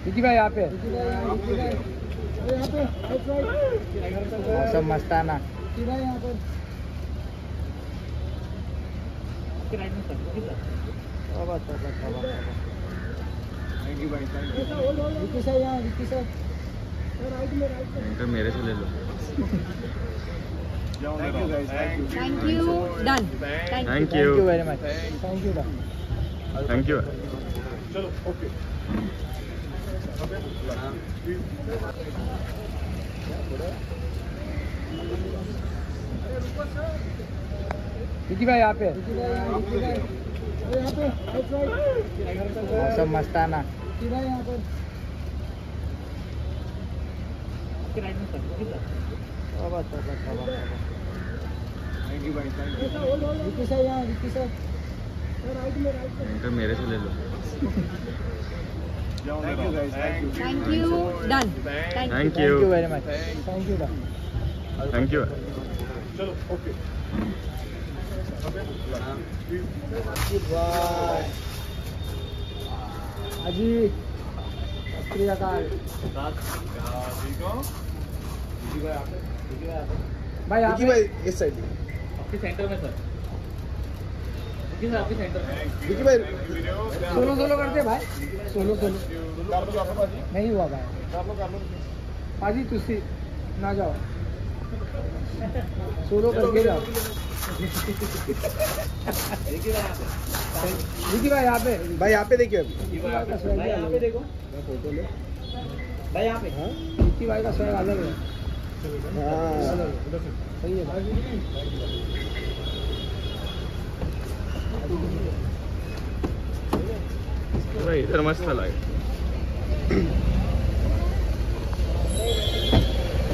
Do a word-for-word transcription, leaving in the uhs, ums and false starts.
विकी भाई यहाँ पे मौसम मस्ताना। मेरे से ले लो। Thank you done. Thank you very much. Thank you thank you. चलो ओके। विकी भाई यहाँ पे मौसम मस्ताना। मेरे से ले लो। Thank you done. Thank you very much. Thank you thank you. चलो ओके। हाजी भाई विकी भाई इस साइड। आपके सेंटर में सर। विकी सर आपके सेंटर में। विकी भाई सोलो सोलो करते भाई। सोलो सोलो कर लो आप बाजी। नहीं हुआ भाई। कर लो कर लो। पाजी तुसी ना जाओ, सोलो करके जाओ। विकी भाई यहाँ पे भाई यहाँ पे देखिए अभी। भाई यहाँ पे देखो। फोटो ले। भाई यहाँ पे विकी भाई का स्वैग अलग है। हाँ सही है भाई इधर मस्त लगे।